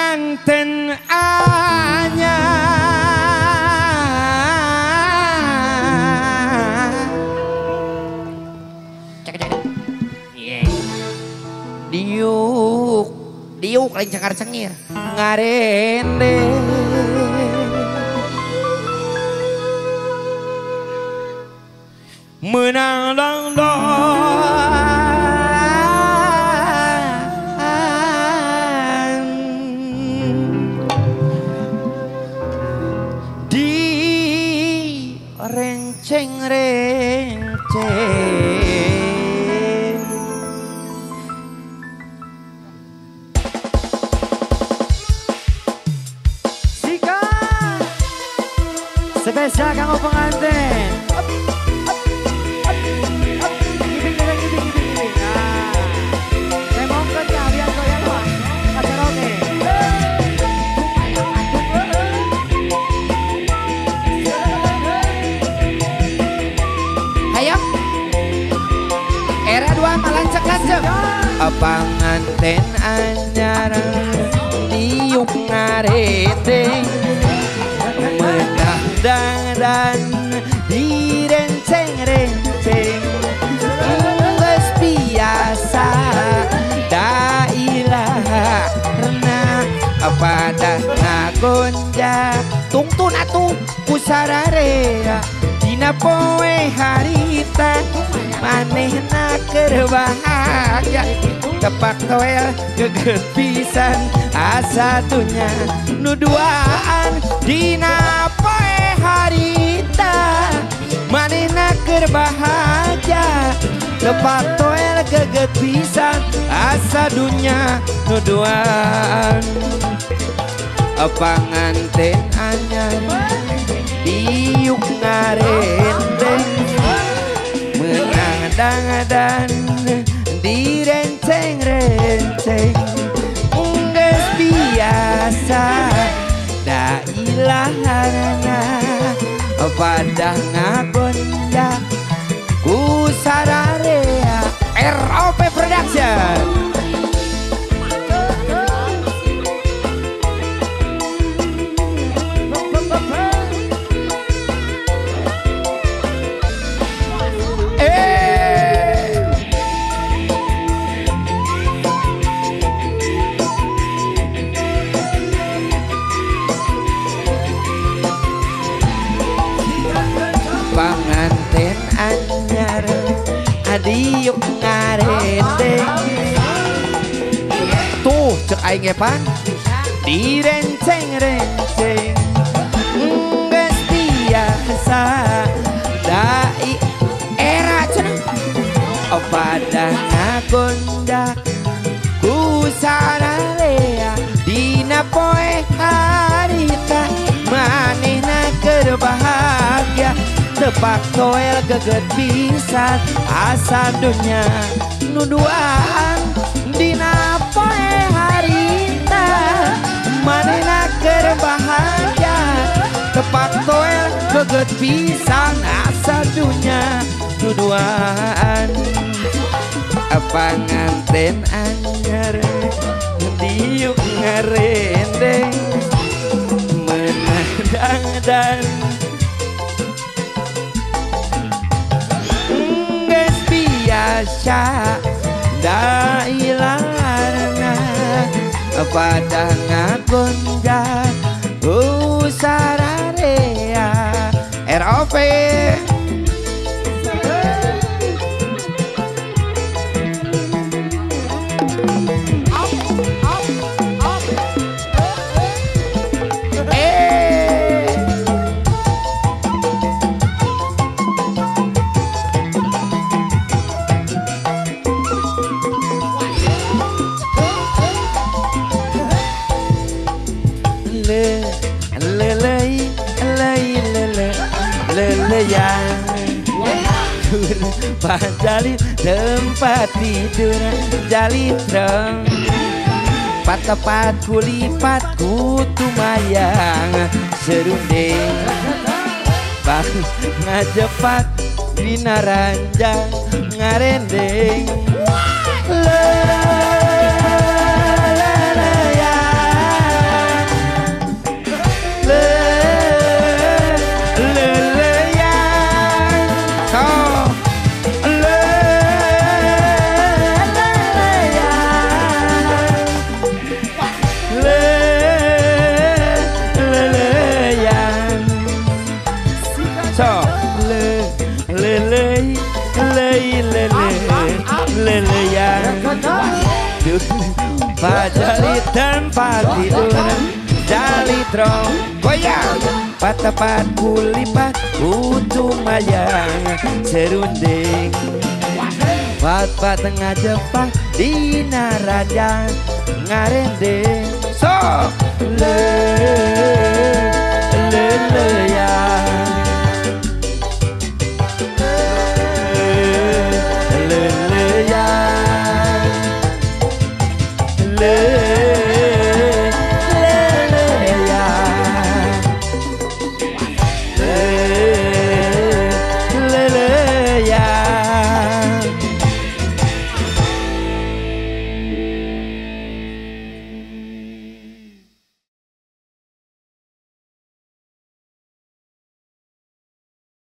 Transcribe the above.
pengantin anyar diuk diuk lain cengar cengir ngarende menang dong di renceng-renceng Sika spesial kamu pengantin. pengantin anyar diuk ngareteng menang direnceng-renceng geus biasa da ilaharna pada ngagonjak tungtun atuh kusararea dina poe harita manehna keur bahagia tepak toel geget pisan asa dunya nu duaan dina poe harita manehna keur bahagia tepak toel geget pisan asa dunya nu duaan panganten anyar diuk ngarendeng mengadang-adang direnceng-renceng geus biasa da ilaharna pada ngagonjak ku sararea ROP Production. Panganten anyar adiuk ngarendeng tuh cek aing epan direnceng-renceng geus biasa dai era cenah pada ngagondak ku sararea dina poe harita manehna keur bahagia tepak toel geget pisan asa dunya nu duaan dina poe harita manehna keur bahagia tepak toel geget pisan asa dunya nu duaan panganten anyar diuk ngarendeng menadang-dang biasa da ilaharna pada ngagonjak sararea ROP Jali tempat tidur jali dong pat-tepat kulipat kutu mayang serundeng bang ngajepat dina ranjang ngarendeng lele ya pajalitan patiduran jalitro goyang patapat kulipat utuh mayang serunding pat tengah Jepang dina raja ngarende sok le ya